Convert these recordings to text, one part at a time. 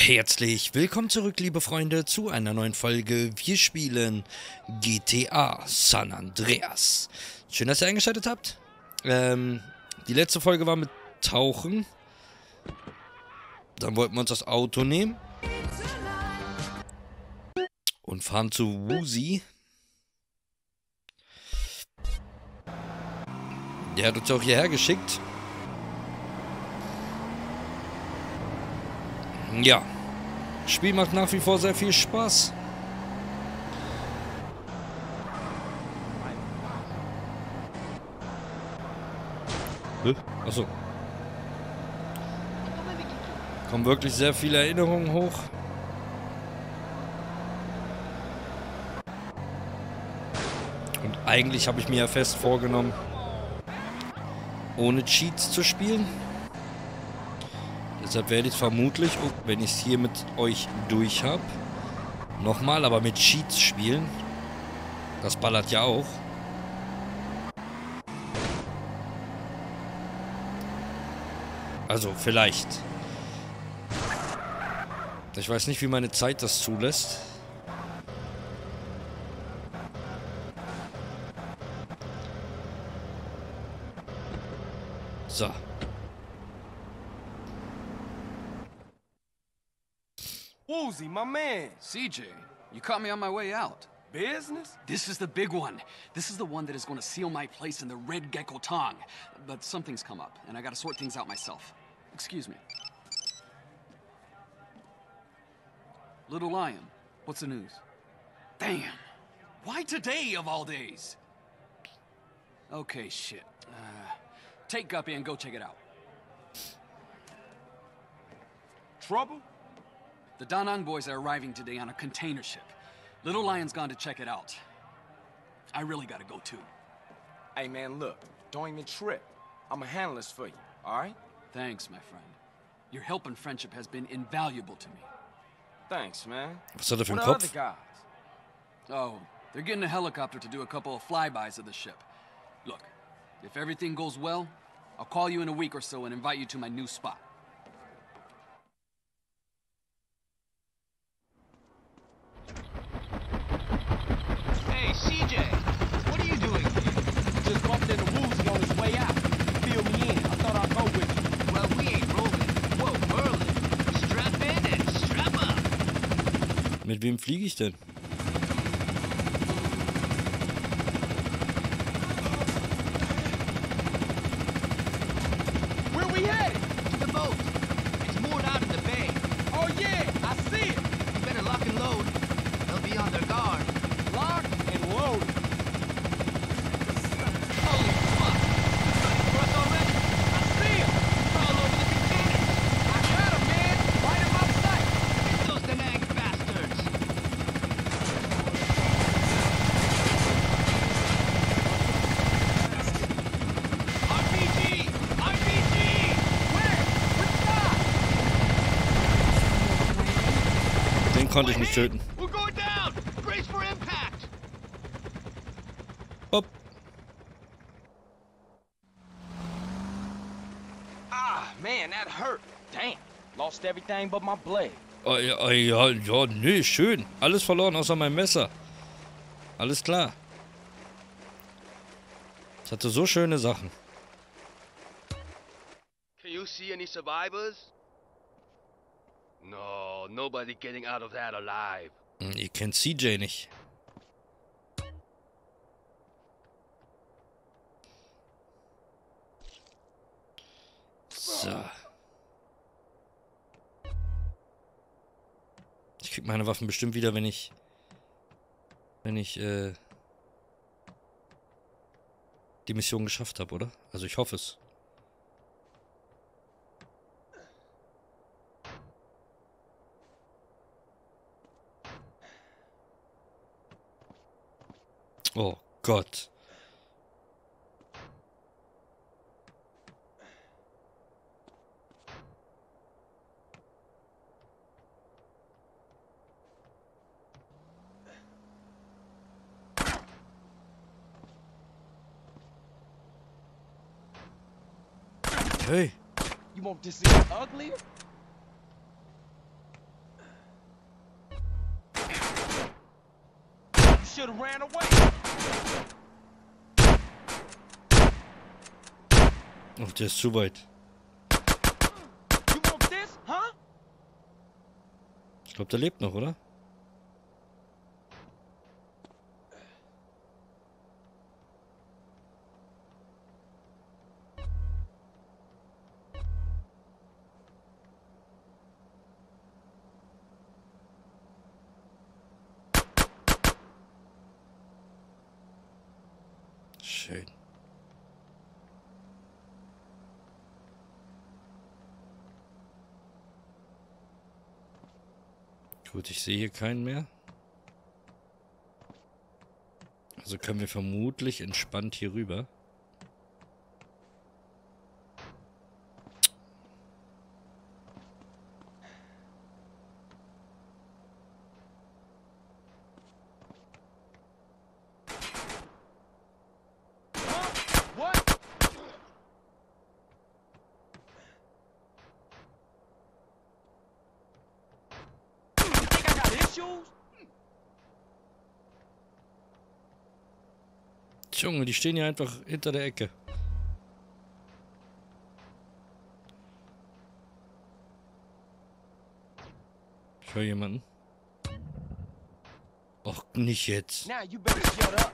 Herzlich willkommen zurück, liebe Freunde, zu einer neuen Folge. Wir spielen GTA San Andreas. Schön, dass ihr eingeschaltet habt. Die letzte Folge war mit Tauchen. Dann wollten wir uns das Auto nehmen und fahren zu Woozie. Der hat uns auch hierher geschickt. Ja, das Spiel macht nach wie vor sehr viel Spaß. Achso. Kommen wirklich sehr viele Erinnerungen hoch. Und eigentlich habe ich mir ja fest vorgenommen, ohne Cheats zu spielen. Deshalb werde ich es vermutlich, wenn ich es hier mit euch durch habe, nochmal, aber mit Cheats spielen. Das ballert ja auch. Also vielleicht. Ich weiß nicht, wie meine Zeit das zulässt. So. Woozie, my man. CJ, you caught me on my way out. Business? This is the big one. This is the one that is going to seal my place in the Red Gecko Tong. But something's come up, and I gotta sort things out myself. Excuse me. Little Lion, what's the news? Damn! Why today, of all days? Okay, shit. Take Guppy and go check it out. Trouble? The Da Nang boys are arriving today on a container ship. Little Lion's gone to check it out. I really gotta go too. Hey, man, look. Don't even trip. I'ma handle this for you, all right? Thanks, my friend. Your help and friendship has been invaluable to me. Thanks, man. Was hat er für What einen are other Kopf? guys? Oh, they're getting a helicopter to do a couple of flybys of the ship. Look, if everything goes well, I'll call you in a week or so and invite you to my new spot. Hey, CJ, what are you doing here? Just bumped into Woozie on his way out. Fill me in. I thought I'd go with you. Well, we ain't rolling. Whoa, Merlin. Strap in and strap up. Mit wem fliege ich denn? Where we headed? To the boat. It's moored out in the bay. Oh, yeah, I see it. You better lock and load. They'll be on their guard. Locked and loaded. Holy fuck. Cross already? I see him. All over the container. I got him, man. Right in my sight. Those Da Nang bastards. RPG! RPG! Where? Which side? Den konnte ich nicht töten. We're going down! Brace for impact! Hopp. Ah, man, that hurt. Damn. Lost everything but my blade. Oh, ja, ja, nee, schön. Alles verloren, außer mein Messer. Alles klar. Es hatte so schöne Sachen. Can you see any survivors? No, nobody getting out of that alive. Ihr kennt CJ nicht. So. Ich krieg meine Waffen bestimmt wieder, wenn ich die Mission geschafft habe, oder? Also ich hoffe es. Oh Gott. Hey. You want this even uglier? should have ran away. Ach, der ist zu weit. You want this, huh? Ich glaube, der lebt noch, oder? Schön. Gut, ich sehe hier keinen mehr. Also können wir vermutlich entspannt hier rüber. What? You think I got issues? Junge, die stehen hier einfach hinter der Ecke. Ich höre jemanden. Och, nicht jetzt. Now you better shut up.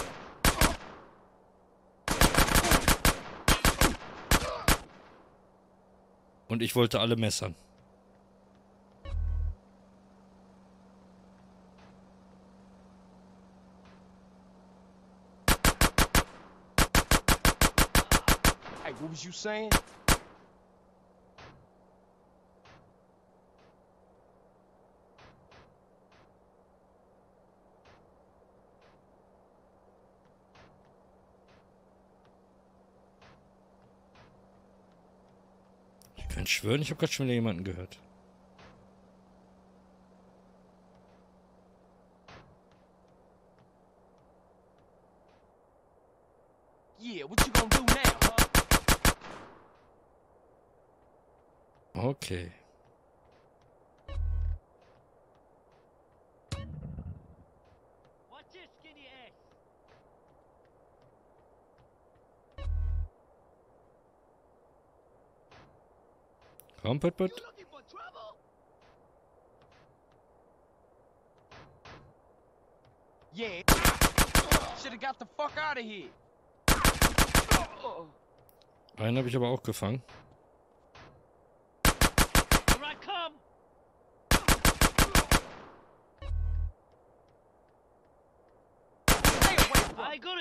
Und ich wollte alle messern. Hey, what was you saying? Ich kann schwören, ich habe gerade schon wieder jemanden gehört. Yeah, what you gonna do now, huh? Okay. Watch this, skinny ass. Komm, Put. You looking for trouble? Yeah. Should've got the fuck out of here. Einen habe ich aber auch gefangen. Here I come. Stay away from I gotta.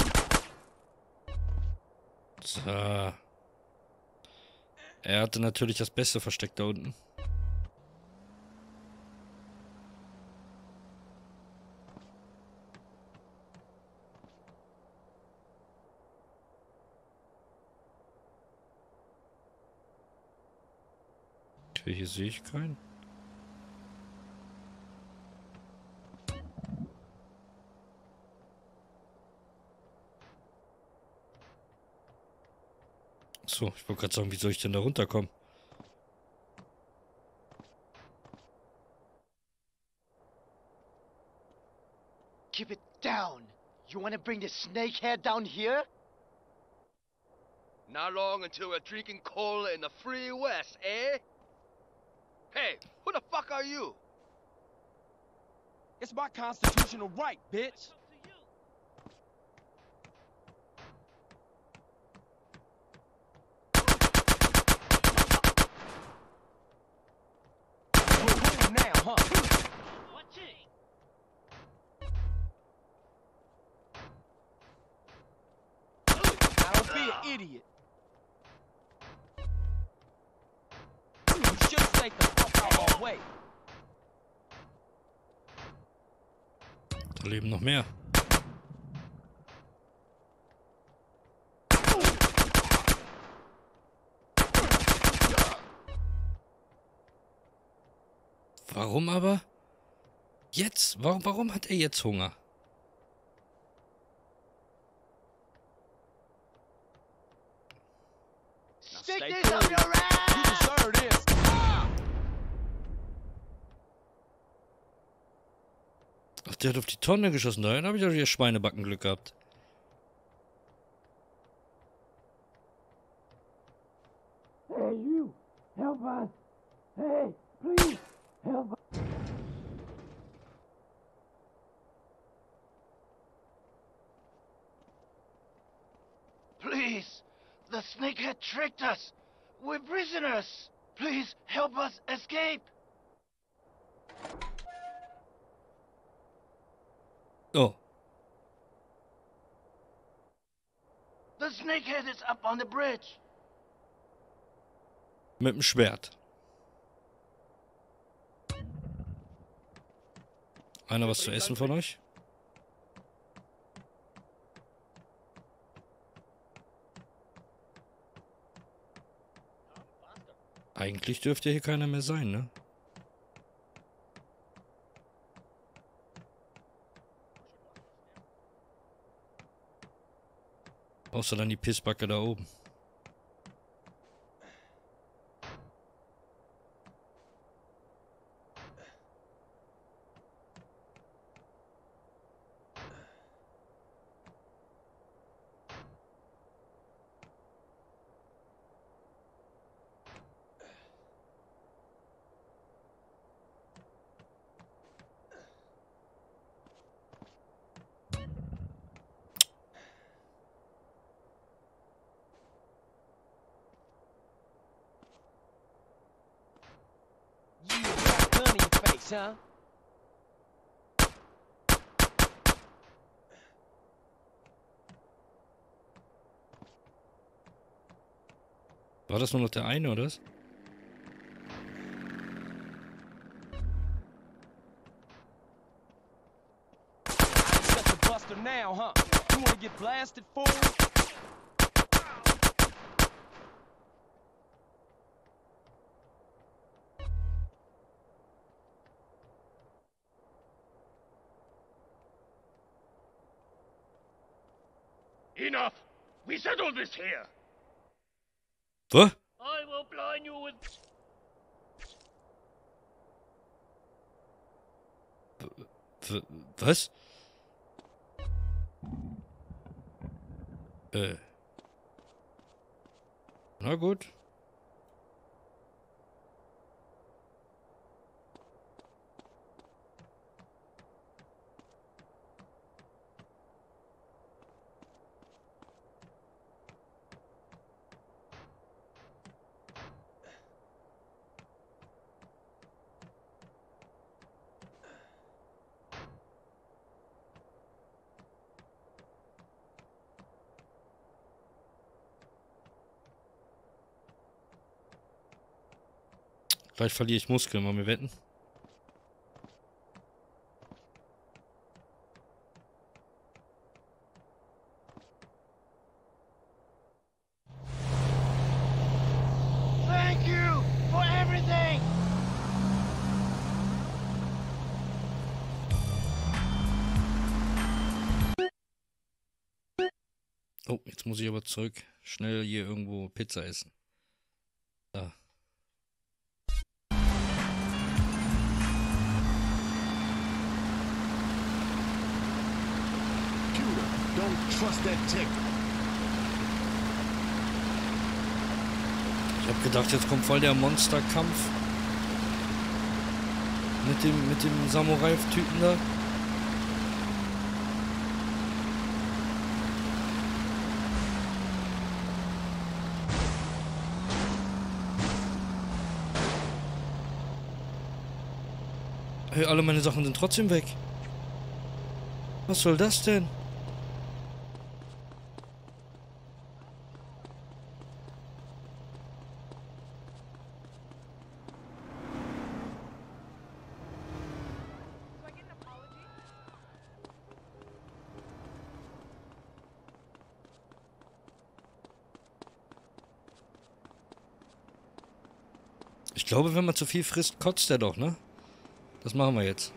So. Er hatte natürlich das beste Versteck da unten. Okay, hier sehe ich keinen. So, ich wollte gerade sagen, wie soll ich denn da runterkommen? Keep it down. You want to bring the snakehead down here? Not long until we're drinking cola in the free west, eh? Hey, who the fuck are you? It's my constitutional right, bitch. You're cool now, huh? Watch it. Now don't be an idiot. You should stay the fuck out of my way. Da leben noch mehr. Warum aber? Jetzt? Warum hat er jetzt Hunger? Stick stay this up cool. your ass! You deserve this. Ach, der hat auf die Tonne geschossen. Da habe ich doch wieder Schweinebackenglück gehabt. Hey, you! Help us! Hey, please! Help us! Please! The snakehead tricked us! We're prisoners! Please help us escape! Oh. The snakehead is up on the bridge! Mit dem Schwert. Einer was zu essen von euch? Eigentlich dürfte hier keiner mehr sein, ne? Außer dann die Pissbacke da oben. You got a gun in your face, huh? War das nur noch der eine, oder was? Set the buster now, huh? You wanna get blasted, fool? Enough! We settled this here! Was? I will blind you with... Was? Na gut. Gleich verliere ich Muskeln, wollen wir wetten? Thank you for everything! Oh, jetzt muss ich aber zurück. Schnell hier irgendwo Pizza essen. Da. Don't trust that tech. Ich hab gedacht, jetzt kommt voll der Monsterkampf. Mit dem Samurai-Typen da. Hey, alle meine Sachen sind trotzdem weg. Was soll das denn? Ich glaube, wenn man zu viel frisst, kotzt er doch, ne? Das machen wir jetzt.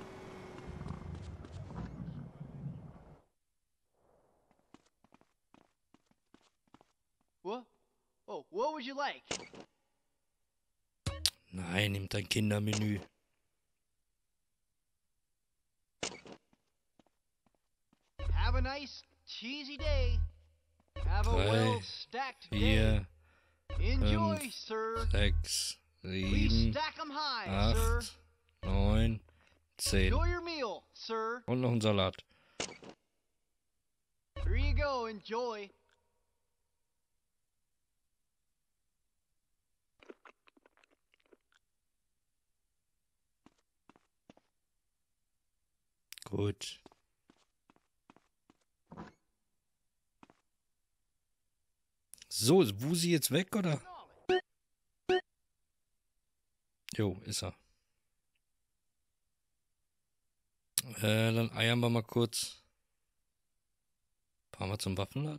What? Oh, what would you like? Nein, nimm dein Kindermenü. Have a nice, cheesy day. Have a 3, well-stacked day. 4, Enjoy, 5, sir. 6, Please 7, stack 'em high, sir. 8, 9, 10. Enjoy your meal, sir. Und noch ein Salat. Here you go, enjoy. Gut. So, ist Wusi jetzt weg, oder? Jo, ist er. Dann eiern wir mal kurz. Fahren wir zum Waffenladen.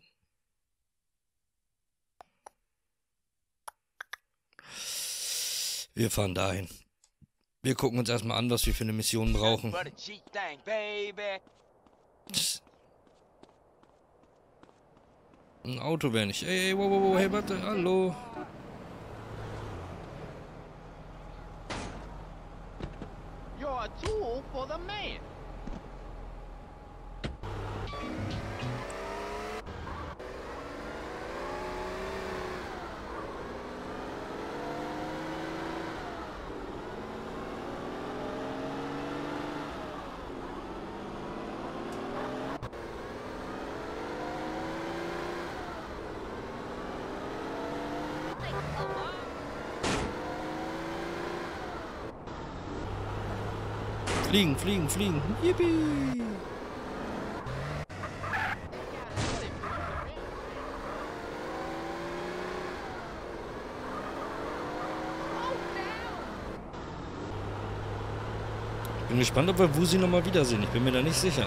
Wir fahren dahin. Wir gucken uns erstmal an, was wir für eine Mission brauchen. For the cheap thing, baby. Ein Auto wäre nicht. Ey, wow, wow, wow, hey, warte, hallo. You're a tool for the man. Fliegen, fliegen, fliegen. Yippie. Bin gespannt, ob wir Wusi nochmal wiedersehen. Ich bin mir da nicht sicher.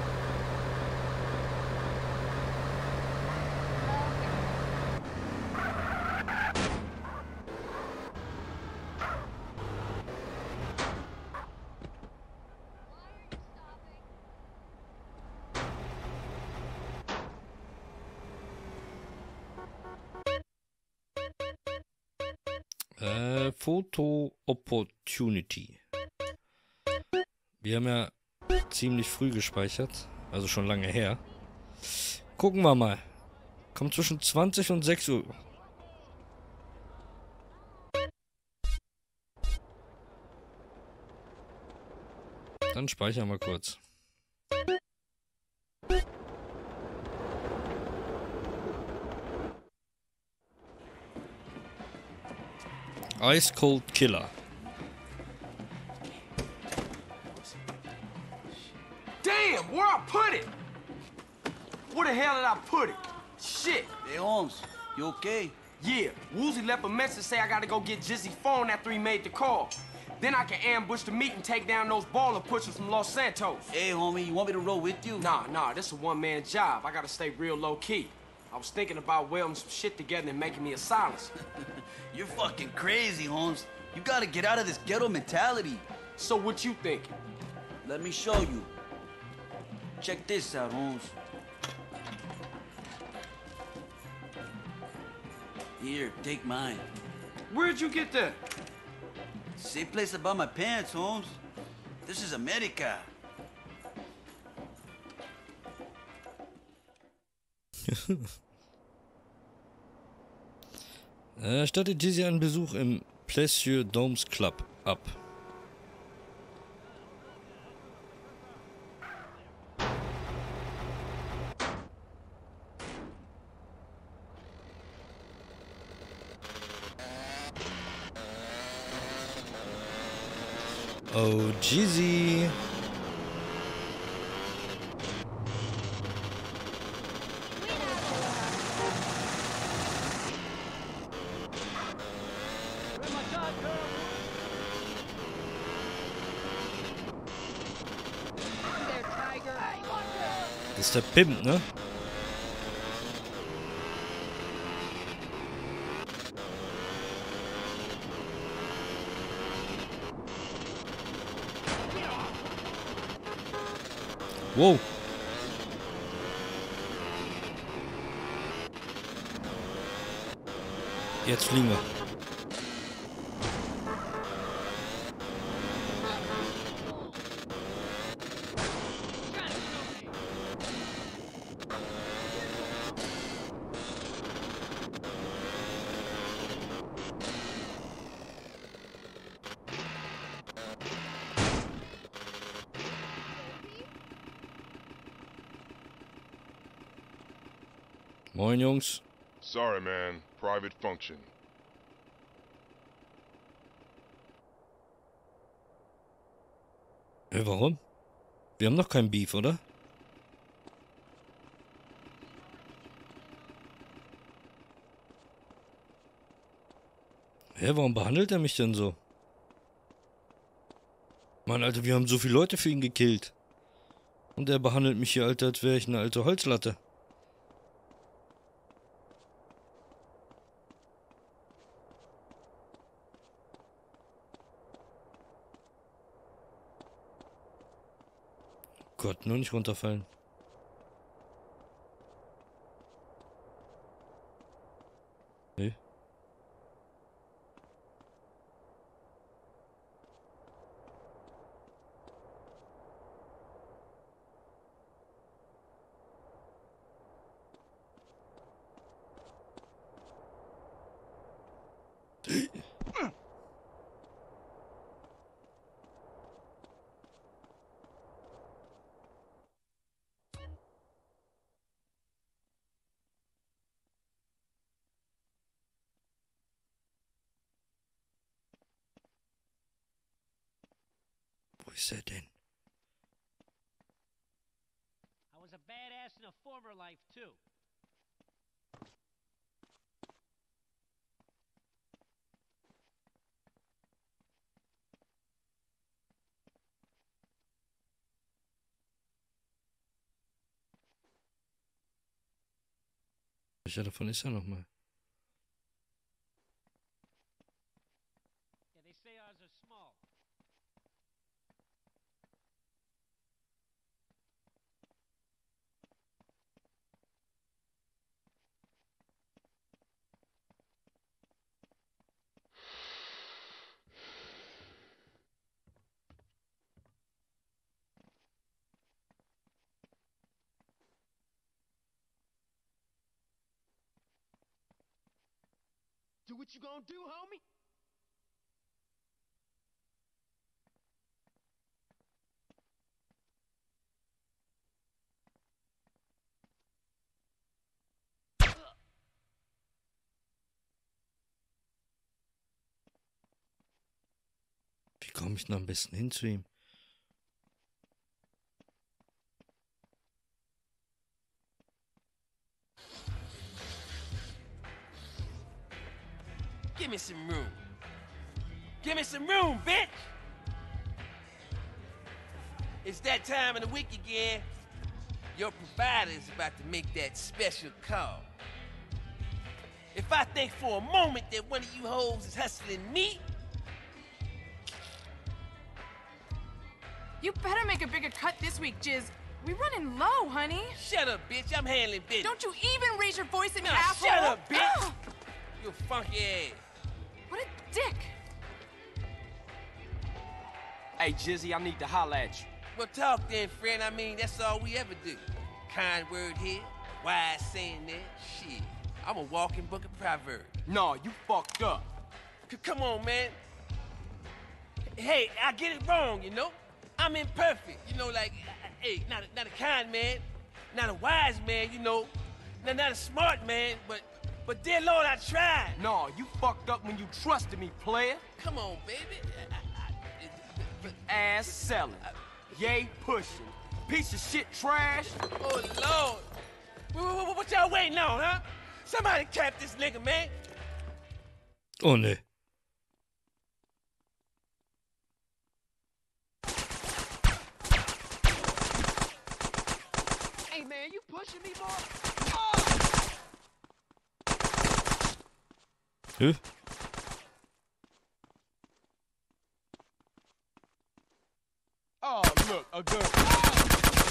Photo Opportunity. Wir haben ja ziemlich früh gespeichert, also schon lange her. Gucken wir mal. Kommt zwischen 20 und 6 Uhr. Dann speichern wir kurz. Ice Cold Killer. Damn, where I put it? Where the hell did I put it? Shit. Hey, Holmes, you okay? Yeah, Woozy left a message say I gotta go get Jizzy's phone after he made the call. Then I can ambush the meet and take down those baller pushers from Los Santos. Hey, homie, you want me to roll with you? Nah, this is a one-man job. I gotta stay real low-key. I was thinking about welding some shit together and making me a silencer. You're fucking crazy, Holmes. You gotta get out of this ghetto mentality. So what you thinking? Let me show you. Check this out, Holmes. Here, take mine. Where'd you get that? Same place I bought my pants, Holmes. This is America. Stattet Jizzy einen Besuch im Plessieux Domes Club ab. Oh, Jizzy. Das ist der Pimp, ne? Wow. Jetzt fliegen wir. Moin, Jungs. Sorry, man. Private function. Warum? Wir haben noch kein Beef, oder? Warum behandelt er mich denn so? Mann, Alter, wir haben so viele Leute für ihn gekillt. Und er behandelt mich hier, Alter, als wäre ich eine alte Holzlatte. Gott, nur nicht runterfallen. Nee. Wo ist er denn? I was a badass in a former life, too. Welcher davon ist er nochmal? Yeah, they say ours are small. Do what you gonna do, homie? Wie komme ich denn am besten hin zu ihm? Give me some room. Give me some room, bitch! It's that time of the week again. Your provider is about to make that special call. If I think for a moment that one of you hoes is hustling me, You better make a bigger cut this week, Jizz. We running low, honey. shut up, bitch. I'm handling business. Don't you even raise your voice at me, Nah, asshole! shut up, bitch. Ugh, You funky ass. what a dick! Hey, Jizzy, I need to holler at you. Well, talk then, friend. I mean, that's all we ever do. Kind word here, wise saying there. Shit, I'm a walking book of proverbs. No, you fucked up. Come on, man. Hey, I get it wrong, you know? I'm imperfect, you know, like, hey, not a kind man, not a wise man, you know, not a smart man, but dear Lord, I tried. No, you fucked up when you trusted me, player. Come on, baby. Ass selling. Yay pushing. Piece of shit trash. Oh, Lord. What y'all waiting on, huh? Somebody cap this nigga, man. Oh, ne. Hey, man, you pushing me, boy? Hä? Oh, look, a gun.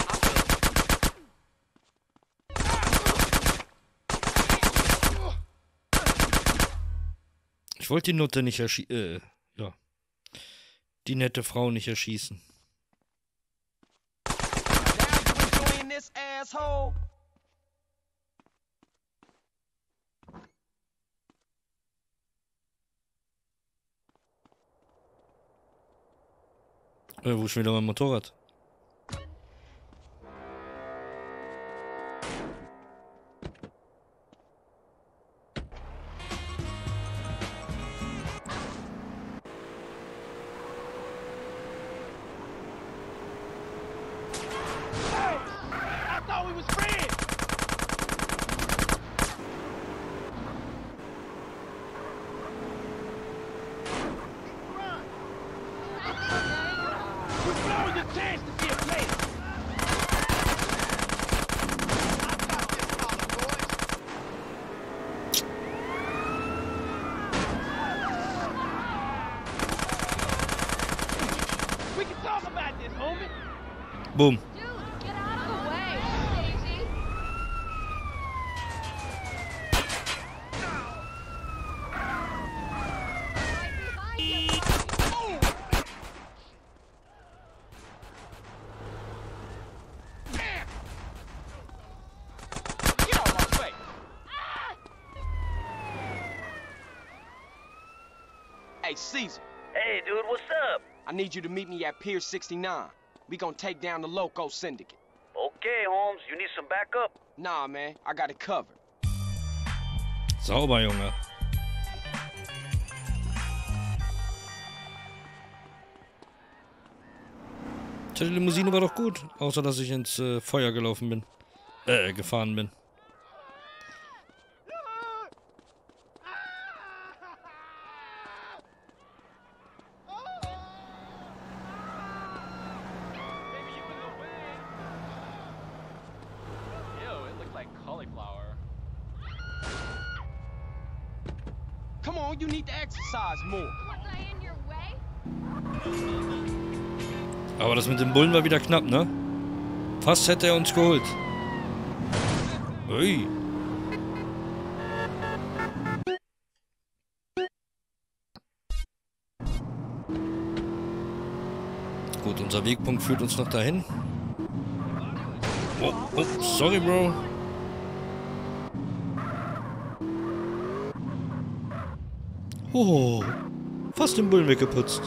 Ich wollte die Nutte nicht erschießen. Ja. Die nette Frau nicht erschießen. Doing this asshole. Wo ist wieder mein Motorrad? chance to be a player. We can talk about this, homie. Boom. Dude, get out of the way, Daisy. Right behind you. Get out of my way. Hey, Caesar. Hey, dude, what's up? I need you to meet me at Pier 69. We gonna take down the Loco Syndicate. Okay, Holmes, you need some backup? Nah, man, I got it covered. Sauber, Junge. Tja, die Limousine war doch gut. Außer, dass ich ins Feuer gelaufen bin. Gefahren bin. Come on, you need to exercise more. Was I in your way? Aber das mit dem Bullen war wieder knapp, ne? Fast hätte er uns geholt. Ui. Gut, unser Wegpunkt führt uns noch dahin. Oh, sorry, Bro. Oh, fast den Bullen weggeputzt.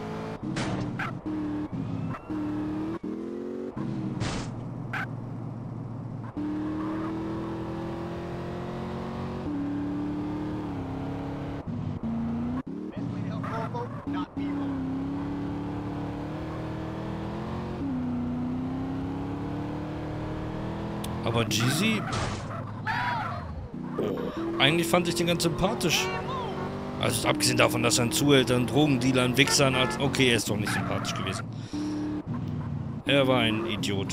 Aber Jeezy... Oh, eigentlich fand ich den ganz sympathisch. Also abgesehen davon, dass er ein Zuhälter, ein Drogendealer, ein Wichser, als okay, er ist doch nicht sympathisch gewesen. Er war ein Idiot.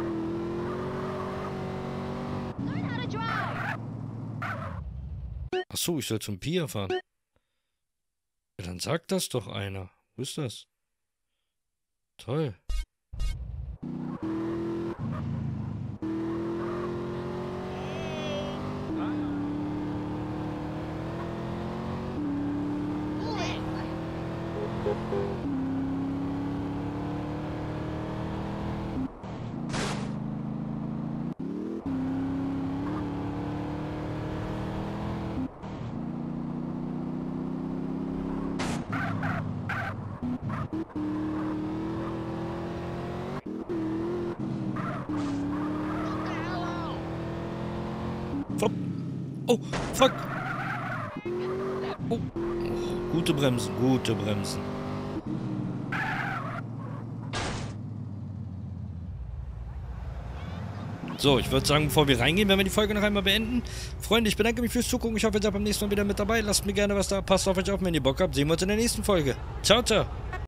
Achso, ich soll zum Pier fahren. Ja, dann sagt das doch einer. Wo ist das? Toll. Oh, fuck. Oh. Gute Bremsen, gute Bremsen. So, ich würde sagen, bevor wir reingehen, werden wir die Folge noch einmal beenden. Freunde, ich bedanke mich fürs Zugucken. Ich hoffe, ihr seid beim nächsten Mal wieder mit dabei. Lasst mir gerne was da. Passt auf euch auf, wenn ihr Bock habt. Sehen wir uns in der nächsten Folge. Ciao, ciao.